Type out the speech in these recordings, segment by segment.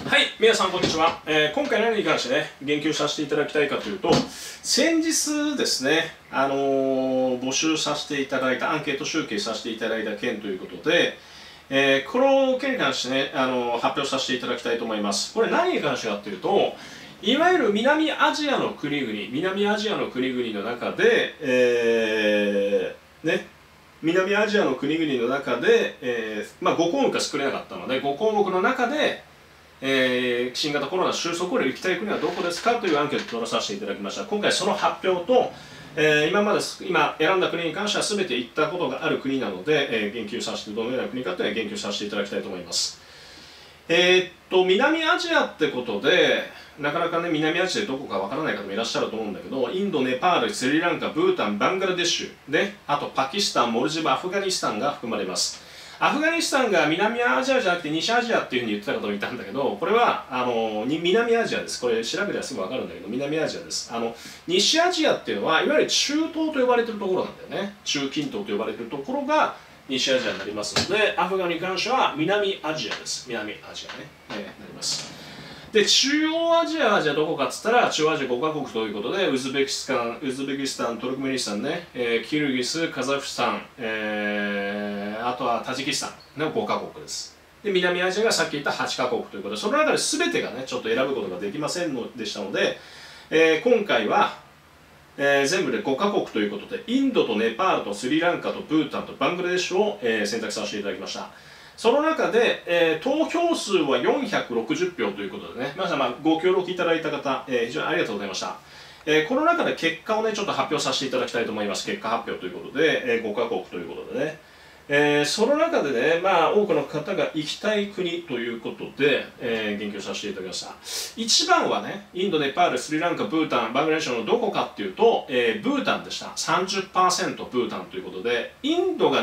はい、皆さんこんにちは。今回何に関してね、言及させていただきたいかというと、先日ですね、募集させていただいた、アンケート集計させていただいた件ということで、この件に関してね、発表させていただきたいと思います。これ何に関してかというと、いわゆる南アジアの国々の中で、南アジアの国々の中で、5項目が作れなかったので、5項目の中で、新型コロナ収束後に行きたい国はどこですかというアンケートを取らさせていただきました。今回その発表と、今選んだ国に関しては全て行ったことがある国なので、言及させて、どのような国かというのは言及させていただきたいと思います。南アジアってことで、なかなかね、南アジアでどこかわからない方もいらっしゃると思うんだけど、インド、ネパール、スリランカ、ブータン、バングラデシュで、あとパキスタン、モルジブ、アフガニスタンが含まれます。アフガニスタンが南アジアじゃなくて西アジアっていうふうに言ってた方もいたんだけど、これは南アジアです。これ調べればすぐ分かるんだけど、南アジアです。西アジアっていうのは、いわゆる中東と呼ばれているところなんだよね。中近東と呼ばれているところが西アジアになりますので、アフガに関しては南アジアです。南アジアね、なります。で、中央アジアはじゃあどこかっつったら、中央アジア5カ国ということで、ウズベキスタン、トルクメニスタンね、キルギス、カザフスタン、あとはタジキスタンの5カ国です。で、南アジアがさっき言った8カ国ということで、その中で全てがね、ちょっと選ぶことができませんのでしたので、今回は、全部で5カ国ということで、インドとネパールとスリランカとブータンとバングラデシュを、選択させていただきました。その中で、投票数は460票ということでね、皆様ご協力いただいた方、非常にありがとうございました。この中で結果をね、ちょっと発表させていただきたいと思います。結果発表ということで、5カ国ということでね。その中でね、多くの方が行きたい国ということで、言及させていただきました。一番はね、インド、ネパール、スリランカ、ブータン、バングラデシュのどこかっていうと、ブータンでした。30% ブータンということで、インドが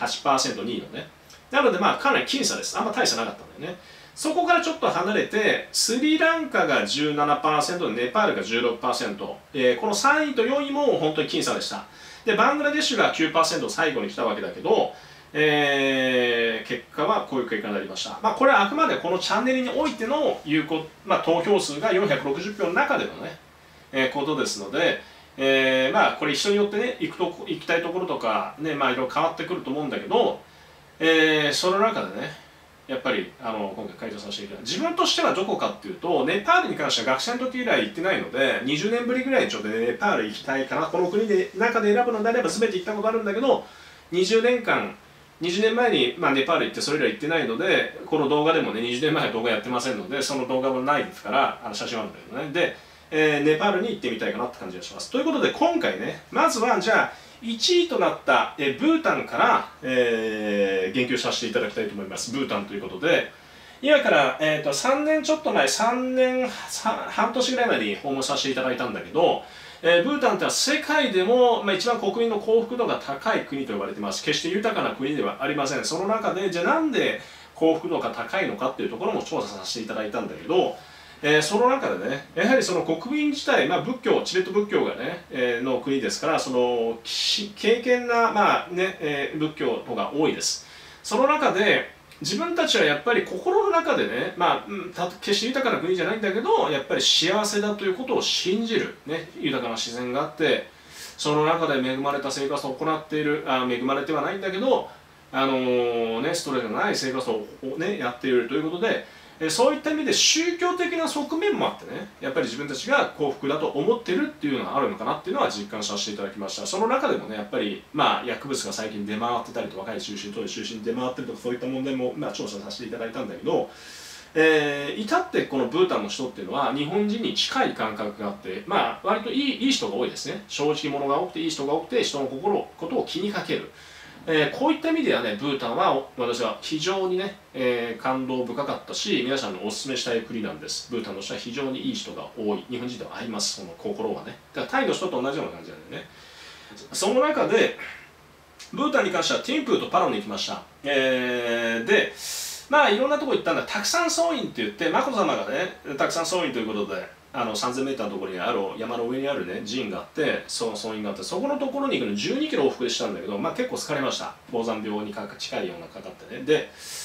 28% 2位のね。なのでかなり僅差です。あんま大差なかったんだよね。そこからちょっと離れて、スリランカが 17%、ネパールが 16%、この3位と4位も本当に僅差でした。で、バングラデシュが 9% 最後に来たわけだけど、結果はこういう結果になりました。これはあくまでこのチャンネルにおいての投票数が460票の中でのね、ことですので、これ人によってね、行きたいところとかね、いろいろ変わってくると思うんだけど、その中でね、やっぱり今回回答させていただいた自分としてはどこかっていうと、ネパールに関しては学生の時以来行ってないので、20年ぶりぐらいにちょっとネパール行きたいかな、この国で中で選ぶのであれば全て行ったことあるんだけど、20年前に、ネパール行ってそれ以来行ってないので、この動画でもね、20年前の動画やってませんので、その動画もないですから、写真はあるんだけどね。で、ネパールに行ってみたいかなって感じがします。ということで今回ね、まずはじゃあ、1位となったブータンから、言及させていただきたいと思います。ブータンということで、今から、3年ちょっと前、半年ぐらい前に訪問させていただいたんだけど、ブータンっては世界でも、一番国民の幸福度が高い国と呼ばれています。決して豊かな国ではありません。その中で、じゃあなんで幸福度が高いのかっていうところも調査させていただいたんだけど、その中でね、やはりその国民自体、仏教、チベット仏教がね、の国ですから、その敬虔な、仏教のが多いです。その中で、自分たちはやっぱり心の中でね、決して豊かな国じゃないんだけど、やっぱり幸せだということを信じる、ね、豊かな自然があって、その中で恵まれた生活を行っている、恵まれてはないんだけど、ストレスのない生活を、やっているということで、そういった意味で宗教的な側面もあってね、やっぱり自分たちが幸福だと思ってるっていうのがあるのかなっていうのは実感させていただきました。その中でもね、やっぱり薬物が最近出回ってたりと、若い中心に出回ってるとか、そういった問題も調査させていただいたんだけど、至ってこのブータンの人っていうのは日本人に近い感覚があって、割といい人が多いですね。正直者が多くていい人が多くて、人のことを気にかける。こういった意味ではね、ブータンは私は非常にね、感動深かったし、皆さんにお勧めしたい国なんです。ブータンの人は非常にいい人が多い。日本人では合います、その心はね。だからタイの人と同じような感じなんでね。その中で、ブータンに関してはティンプーとパロに行きました。で、いろんなとこ行ったんだ。たくさん総院って言って、眞子さまがね、たくさん総院ということで、3000m のところにある山の上にあるね寺院があって、総院があって、そこのところに行くの12キロ往復でしたんだけど、結構疲れました。高山病に近いようなかかってね。で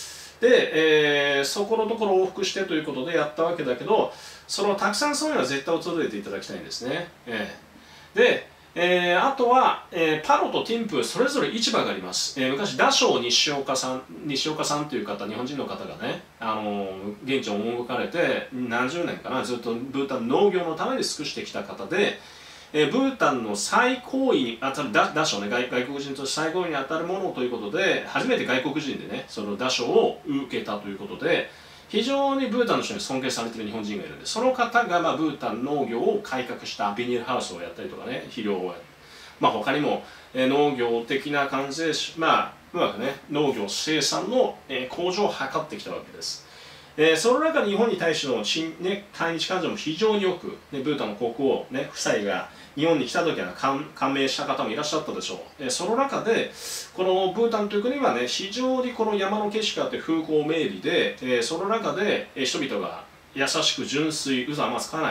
で、そこのところを往復してということでやったわけだけど、そのたくさんそういうのは絶対訪れていただきたいんですね。で、あとは、パロとティンプそれぞれ市場があります。昔ダショウ西岡さんという方、日本人の方がね、現地を赴かれて何十年かな、ずっとブータン農業のために尽くしてきた方で、ブータンの最高位に当たるダショウね、外国人として最高位に当たるものということで、初めて外国人でね、そのダショウを受けたということで、非常にブータンの人に尊敬されている日本人がいるんで、その方がブータン農業を改革したビニールハウスをやったりとかね、肥料を他にも農業的な感じでうまくね農業生産の向上を図ってきたわけです。その中で日本に対しての対日感情も非常によく、ブータンの国王、夫妻が日本に来た時は感銘した方もいらっしゃったでしょう。その中でこのブータンという国はね、非常にこの山の景色があって風光明媚で、その中で人々が優しく純粋、嘘はあんまつかない、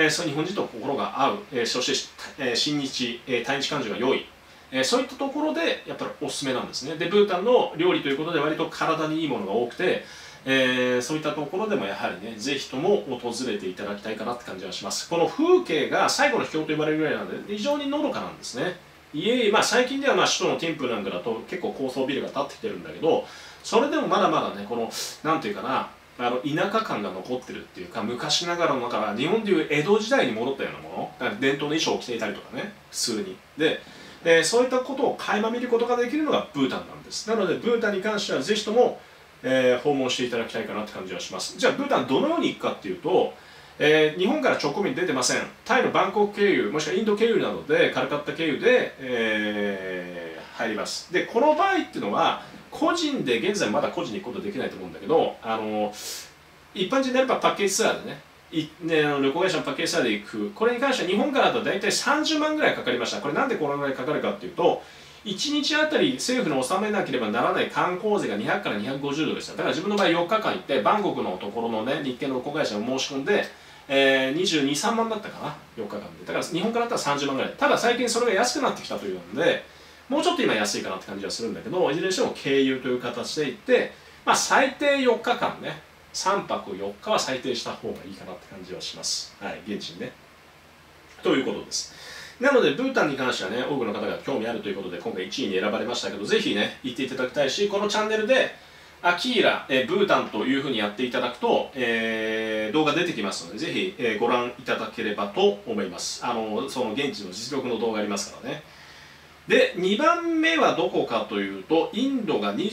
その日本人と心が合う、そして親日、対日感情が良い、そういったところでやっぱりおすすめなんですね。でブータンの料理ということで割と体にいいものが多くて、そういったところでもやはりね、ぜひとも訪れていただきたいかなって感じがします。この風景が最後の秘境と呼ばれるぐらいなので非常にのどかなんですね。最近では首都のティンプなんかだと結構高層ビルが建ってきてるんだけど、それでもまだまだね、このなんていうかな、田舎感が残ってるっていうか、昔ながらの日本でいう江戸時代に戻ったようなもの、だから伝統の衣装を着ていたりとかね、普通にで、そういったことを垣間見ることができるのがブータンなんです。なのでブータンに関してはぜひとも訪問していただきたいかなって感じがします。じゃあブータンどのように行くかっていうと、日本から直行便出てません。タイのバンコク経由もしくはインド経由などでカルカッタ経由で、入ります。でこの場合っていうのは個人で現在まだ個人に行くことできないと思うんだけど、一般人であればパッケージツアーでね旅行会社のパッケージツアーで行く。これに関しては日本からだと大体30万ぐらいかかりました。これなんでこのぐらいかかるかっていうと、1日あたり政府の納めなければならない観光税が200から250ドルでした。だから自分の場合4日間行ってバンコクのところのね日系の旅行会社を申し込んで、22、3万だったかな、4日間で。だから日本からだったら30万ぐらい。ただ最近それが安くなってきたというので、もうちょっと今安いかなって感じはするんだけど、いずれにしても経由という形で行って、最低4日間ね、3泊4日は最低した方がいいかなって感じはします。はい、現地にね。ということです。なので、ブータンに関してはね、多くの方が興味あるということで、今回1位に選ばれましたけど、ぜひね、行っていただきたいし、このチャンネルで、アキーラ、ブータンというふうにやっていただくと、動画出てきますので、ぜひ、ご覧いただければと思います。その現地の実力の動画ありますからね。で、2番目はどこかというと、インドが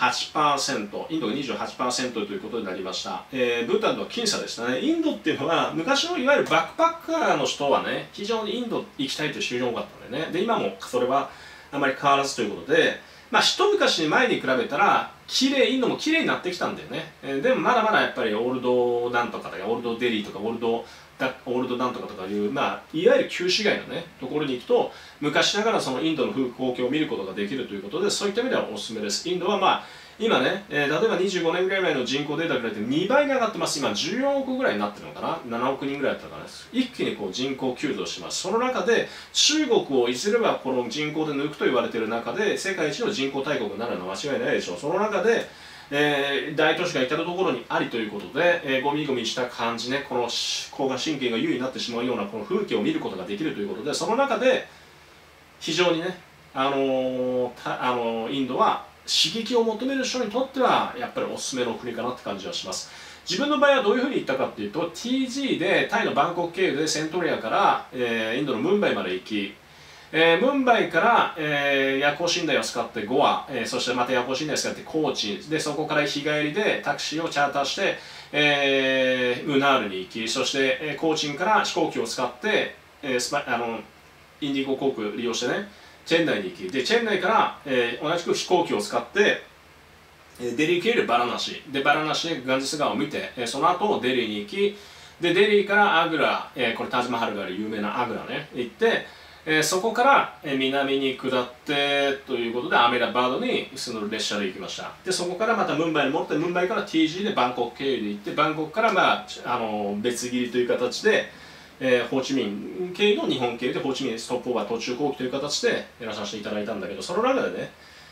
28%、ということになりました。ブータンとは僅差でしたね。インドっていうのは、昔のいわゆるバックパッカーの人はね、非常にインド行きたいという人が多かったんでね。で、今もそれはあまり変わらずということで、一昔前に比べたら、インドも綺麗になってきたんだよね。でもまだまだやっぱりオールドなんとかだよ、オールドデリーとかオールドなんとかとかいう、いわゆる旧市街のね、ところに行くと、昔ながらそのインドの風景を見ることができるということで、そういった意味ではおすすめです。インドは今ね、例えば25年ぐらい前の人口データぐらいで2倍に上がってます。今14億ぐらいになってるのかな、7億人ぐらいだったかな。一気に人口急増します。その中で中国をいずれはこの人口で抜くと言われている中で、世界一の人口大国になるのは間違いないでしょう。その中で大都市が至る所にありということで、ゴミゴミした感じね、この交感神経が優位になってしまうようなこの風景を見ることができるということで、その中で非常にね、インドは刺激を求める人にとってはやっぱりおすすめの国かなって感じはします。自分の場合はどういうふうに行ったかっていうと、 TG でタイのバンコク経由でセントリアから、インドのムンバイまで行き、ムンバイから、夜行寝台を使ってゴア、そしてまた夜行寝台を使ってコーチで、そこから日帰りでタクシーをチャーターして、ムナールに行き、そして、コーチンから飛行機を使って、インディゴ航空利用してねチェンナイに行き、でチェンナイから、同じく飛行機を使ってデリー経由でバラナシでガンジス川を見て、その後デリーに行き、でデリーからアグラ、これタジマハルがある有名なアグラね行って、そこから、南に下ってということでアメダバードにその列車で行きました。でそこからまたムンバイに戻って、ムンバイから TG でバンコク経由で行って、バンコクから別切りという形で、ホーチミン経由の日本経由でホーチミンストップオーバー途中後期という形でやらさせていただいたんだけど、その中でね、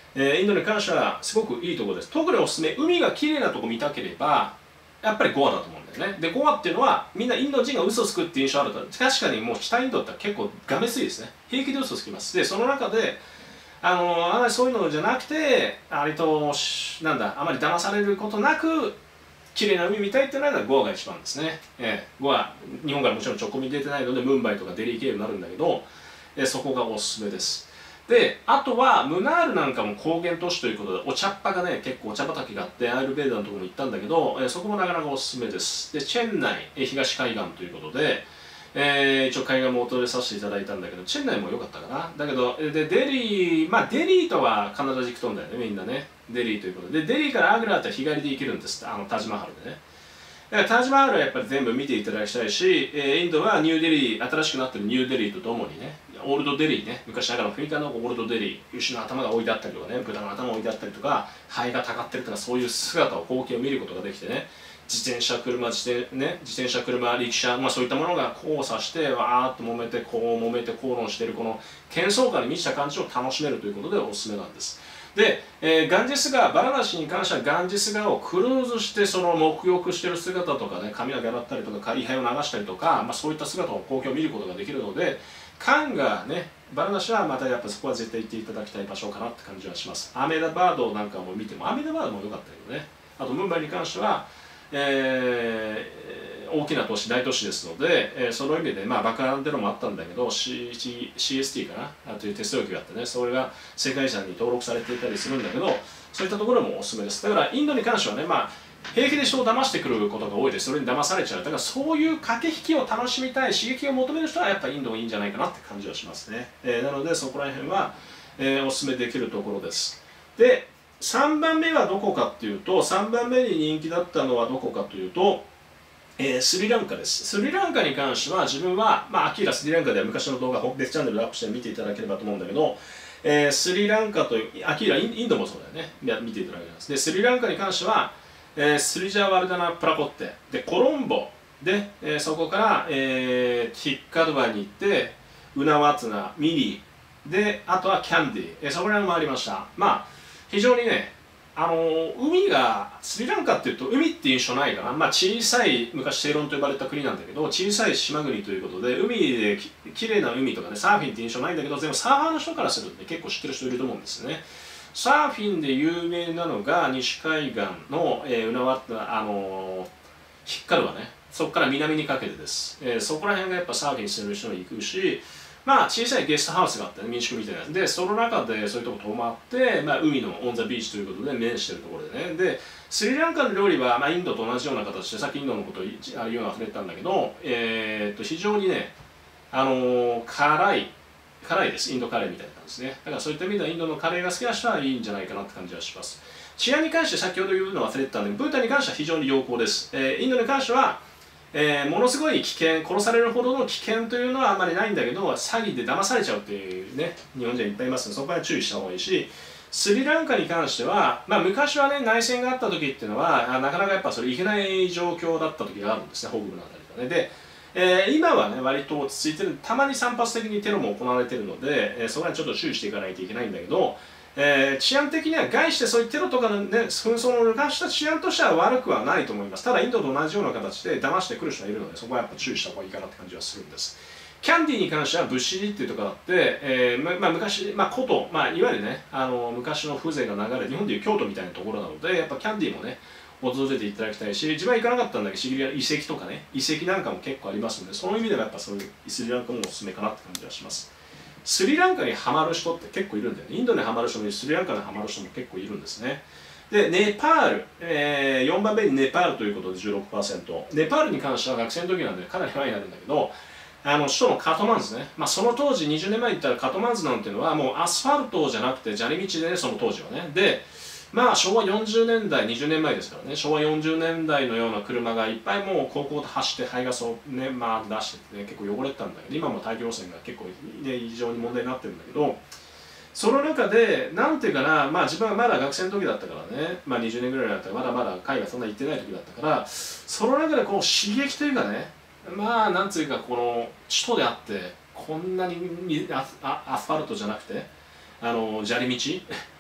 インドに関してはすごくいいところです。特におすすめ、海が綺麗なとこ見たければ、やっぱりゴアだと思うんだよね。で、ゴアっていうのは、みんなインド人が嘘をつくっていう印象あると、確かにもう北インドって結構がめついですね。平気で嘘をつきます。で、その中で、あまりそういうのじゃなくて、割と、なんだ、あまり騙されることなく、綺麗な海見たいっていうのはゴアが一番ですね。ゴア、日本からもちろん直行便出てないので、ムンバイとかデリー経由になるんだけど、そこがおすすめです。で、あとはムナールなんかも高原都市ということで、お茶っ葉がね、結構お茶畑があって、アイルベーダのところも行ったんだけど、そこもなかなかおすすめです。で、チェンナイ、東海岸ということで、一応海岸も訪れさせていただいたんだけど、チェンナイも良かったかな。だけど、で、デリー、まあデリーとは必ず行くとんだよね、みんなね。デリーということで。で、デリーからアグラって日帰りで行けるんです。タジマハルでね。だからタジマハルはやっぱり全部見ていただきたいし、インドはニューデリー、新しくなってるニューデリーとともにね、オールドデリーね、昔ながらのフィリカのオールドデリー、牛の頭が置いてあったりとかね、豚の頭が置いてあったりとか、肺がたかってるとか、そういう姿を、光景を見ることができてね、自転車、車、自転車、車、力車、まあ、そういったものが交差して、わーっと揉めて、こう揉めて、口論している、この喧騒感に満ちた感じを楽しめるということでおすすめなんです。で、ガンジス川、バラナシに関してはガンジス川をクルーズして、その沐浴している姿とかね、髪の毛洗ったりとか、仮肺を流したりとか、まあ、そういった姿を光景を見ることができるので、カンがね、バラナシはまたやっぱそこは絶対行っていただきたい場所かなって感じはします。アメダバードなんかも見ても、アメダバードも良かったけどね。あと、ムンバイに関しては、大きな都市、大都市ですので、その意味で、まあ、爆破テロもあったんだけど、CST かなという手続きがあってね、それが世界遺産に登録されていたりするんだけど、そういったところもおすすめです。だから、インドに関してはね、まあ、平気で人を騙してくることが多いです。それに騙されちゃう。だからそういう駆け引きを楽しみたい、刺激を求める人はやっぱりインドがいいんじゃないかなって感じはしますね。なのでそこら辺は、おすすめできるところです。で、3番目はどこかっていうと、3番目に人気だったのはどこかというと、スリランカです。スリランカに関しては自分は、まあ、アキーラスリランカでは昔の動画、別チャンネルでアップして見ていただければと思うんだけど、スリランカと、アキーラ、インドもそうだよね。見ていただけます。で、スリランカに関しては、スリジャワルダナ・プラコッテ、で、コロンボ、で、そこから、ティッカドバに行って、ウナワツナ、ミリ、で、あとはキャンディ、そこら辺もありました。まあ、非常にね、海が、スリランカっていうと海っていう印象ないかな。まあ小さい、昔セイロンと呼ばれた国なんだけど、小さい島国ということで、海できれいな海とかね、サーフィンって印象ないんだけど、全部サーファーの人からするとね、結構知ってる人いると思うんですよね。サーフィンで有名なのが西海岸の、ウナワヒッカルはね、そこから南にかけてです。そこら辺がやっぱサーフィンする人も行くし、まあ小さいゲストハウスがあってね、民宿みたいなやつで、その中でそういうとこ泊まって、まあ、海のオン・ザ・ビーチということで面してるところでね。で、スリランカの料理は、まあ、インドと同じような形で、さっきインドのことを言うような触れたんだけど、非常にね、辛いです。インドカレーみたいな感じですね。だからそういった意味ではインドのカレーが好きな人はいいんじゃないかなって感じはします。治安に関して先ほど言うのは忘れてたんで、ブータンに関しては非常に良好です。インドに関しては、ものすごい危険、殺されるほどの危険というのはあんまりないんだけど、詐欺で騙されちゃうっていうね、日本人いっぱいいますので、そこは注意した方がいいし、スリランカに関しては、まあ、昔はね、内戦があった時っていうのは、なかなかやっぱそれいけない状況だった時があるんですね、北部のあたりとかね。で、今はね、割と落ち着いてる、たまに散発的にテロも行われているので、そこはちょっと注意していかないといけないんだけど、治安的には概してそういうテロとかの、ね、紛争の関した治安としては悪くはないと思います。ただインドと同じような形で騙してくる人がいるので、そこはやっぱ注意した方がいいかなって感じはするんです。キャンディーに関してはブッシリっていうところがあって、昔、古都、いわゆるね、昔の風情が流れ、日本でいう京都みたいなところなので、やっぱキャンディーもね、訪れていただきたいし、自分は行かなかったんだけど、シリア遺跡とかね、遺跡なんかも結構ありますので、その意味ではやっぱそういうスリランカもおすすめかなって感じはします。スリランカにハマる人って結構いるんだよね。インドにハマる人もいるし、スリランカにハマる人も結構いるんですね。で、ネパール、4番目にネパールということで 16%。ネパールに関しては学生の時なんでかなり前になるんだけど、首都のカトマンズね、その当時20年前に言ったらカトマンズなんていうのはもうアスファルトじゃなくて砂利道でね、その当時はね。で、昭和40年代、20年前ですからね、昭和40年代のような車がいっぱいもう高校で走って排ガスをね、出しててね、結構汚れてたんだけど、今も大気汚染が結構、ね、異常に問題になってるんだけど、その中で、なんていうかな、自分はまだ学生の時だったからね、20年ぐらいだったら、まだまだ海外そんな行ってない時だったから、その中でこう刺激というかね、なんていうか、この首都であって、こんなにアスファルトじゃなくて、砂利道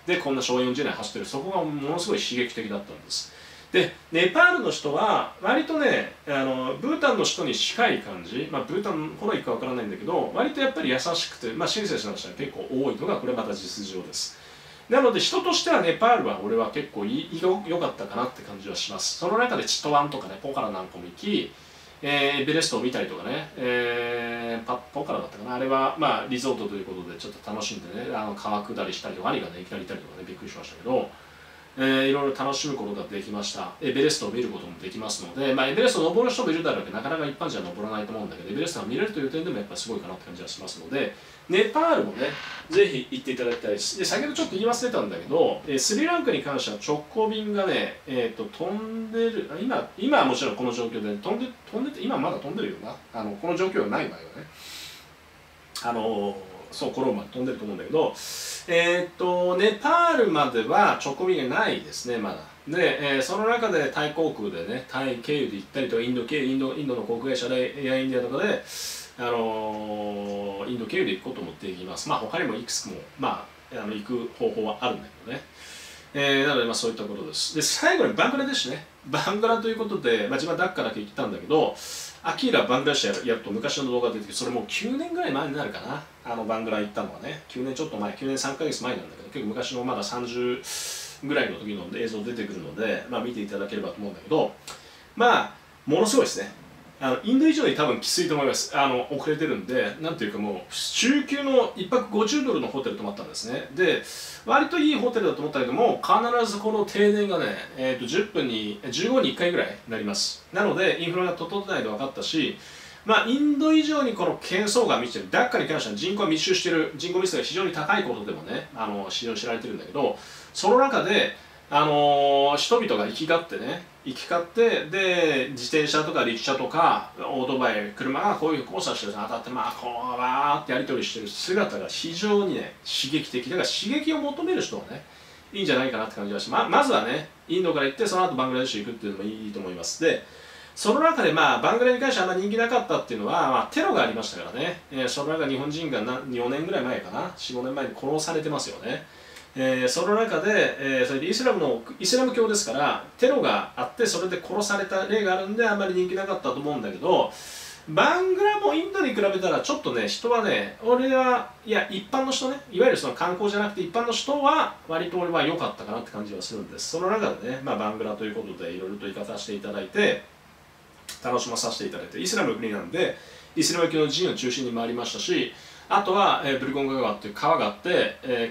でこんな昭和40年走ってる、そこがものすごい刺激的だったんです。でネパールの人は割とねブータンの人に近い感じ、ブータンほどいくかわからないんだけど、割とやっぱり優しくて、親切な人が結構多いのがこれまた実情です。なので人としてはネパールは俺は結構良かったかなって感じはします。その中でチトワンとかね、ポカラなんかも行き、エベレストを見たりとかね、ポカラだったかな、あれはリゾートということでちょっと楽しんでね、川下りしたりとか、兄がねいきなりいたりとかね、びっくりしましたけど、いろいろ楽しむことができました。エベレストを見ることもできますので、エベレストを登る人もいるだろうけど、なかなか一般人は登らないと思うんだけど、エベレストが見れるという点でもやっぱりすごいかなって感じがしますので、ネパールもね、ぜひ行っていただきたいです。で、先ほどちょっと言い忘れたんだけど、スリランカに関しては直行便がね、飛んでる、今はもちろんこの状況で飛んでて、今まだ飛んでるよな、この状況がない場合はね。そうコロンまで飛んでると思うんだけど、ネパールまでは直行便がないですね、まだ。で、その中でタイ航空でね、タイ経由で行ったりとか、インドの航空会社で、エアインディアとかで、インド経由で行くこともできます。他にもいくつも、行く方法はあるんだけどね。なので、そういったことです。で、最後にバングラデシュね。バングラということで、自分はダッカだけ行ったんだけど、アキーラバングラデシュやると昔の動画が出てきて、それもう9年ぐらい前になるかな。バングラ行ったのはね、9年ちょっと前、9年3ヶ月前なんだけど、結構昔のまだ30ぐらいの時の映像出てくるので、見ていただければと思うんだけど、ものすごいですね。インド以上に多分きついと思います。遅れてるんで、なんていうかもう、中級の1泊$50のホテル泊まったんですね。で、割といいホテルだと思ったけども、必ずこの停電がね、15分に1回ぐらいになります。なので、インフラが整ってないと分かったし、インド以上にこの喧騒が満ちてる、ダッカに関しては人口が密集している、人口密度が非常に高いことでもね、非常に知られてるんだけど、その中で、人々が行き交ってで自転車とか陸車とかオートバイ車がこういう交差してる当たってこうわーってやり取りしてる姿が非常にね刺激的だから、刺激を求める人はねいいんじゃないかなって感じがします。まずはねインドから行ってその後バングラデシュ行くっていうのもいいと思います。でその中でバングラに関してはあんま人気なかったっていうのは、テロがありましたからね、その中日本人が4年ぐらい前かな、4、5年前に殺されてますよね。その中で、それでイスラム教ですからテロがあってそれで殺された例があるんであんまり人気なかったと思うんだけど、バングラもインドに比べたらちょっとね人はね、俺はいや一般の人ね、いわゆるその観光じゃなくて一般の人は割と俺は良かったかなって感じはするんです。その中でね、バングラということでいろいろと行かさせていただいて楽しまさせていただいて、イスラムの国なんでイスラム教の寺院を中心に回りましたし、あとは、ブルゴンガ川っていう川があって、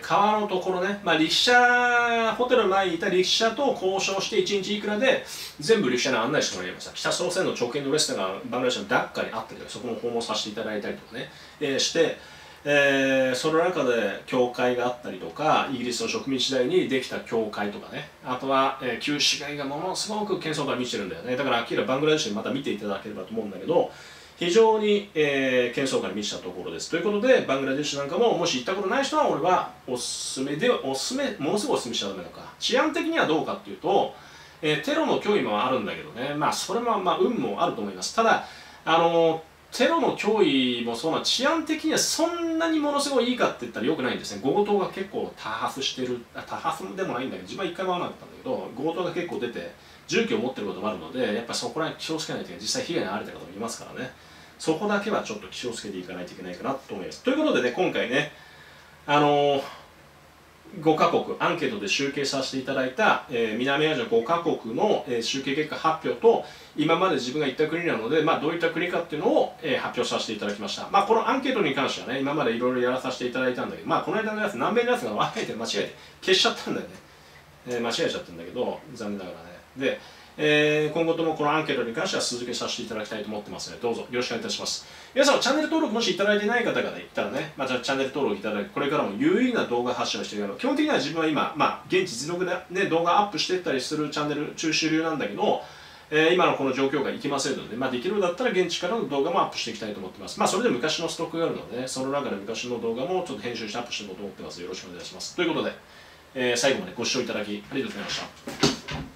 川のところね、陸車、ホテルの前にいた陸車と交渉して1日いくらで全部陸車に案内してもらいました。北朝鮮の朝見のレストランがバングラデシュのダッカにあったりとか、そこも訪問させていただいたりとかね、して、その中で教会があったりとか、イギリスの植民地時代にできた教会とかね、あとは、旧市街がものすごく喧騒が満ちてるんだよね。だからアキラバングラデシュにまた見ていただければと思うんだけど、非常に、喧騒が満ちたところです。ということで、バングラデシュなんかも、もし行ったことない人は、俺はものすごいおすすめしちゃダメなのか。治安的にはどうかっていうと、テロの脅威もあるんだけどね、それも運もあると思います。ただ、テロの脅威もそうな、治安的にはそんなにものすごいいいかって言ったらよくないんですね。強盗が結構多発してる、多発でもないんだけど、自分は一回も会わなかったんだけど、強盗が結構出て、銃器を持ってることもあるので、やっぱりそこら辺気をつけないといけない。実際被害に遭われた方もいますからね。そこだけはちょっと気をつけていかないといけないかなと思います。ということでね、今回ね、5カ国アンケートで集計させていただいた、南アジア5カ国の、集計結果発表と、今まで自分が行った国なので、どういった国かっていうのを、発表させていただきました。このアンケートに関してはね、今までいろいろやらさせていただいたんだけど、この間のやつ、南米のやつが間違えて消しちゃったんだよね。間違えちゃったんだけど、残念ながらね。で今後ともこのアンケートに関しては続けさせていただきたいと思ってますので、どうぞよろしくお願いいたします。皆さん、チャンネル登録もしいただいてない方がいたらね、チャンネル登録いただいて、これからも有意義な動画発信をしていく。基本的には自分は今、現地実力で、ね、動画アップしていったりするチャンネル中主流なんだけど、今のこの状況がいきませんので、できるだったら現地からの動画もアップしていきたいと思ってます。それで昔のストックがあるので、その中で昔の動画もちょっと編集してアップしていこうと思ってます。よろしくお願いします。ということで、最後までご視聴いただきありがとうございました。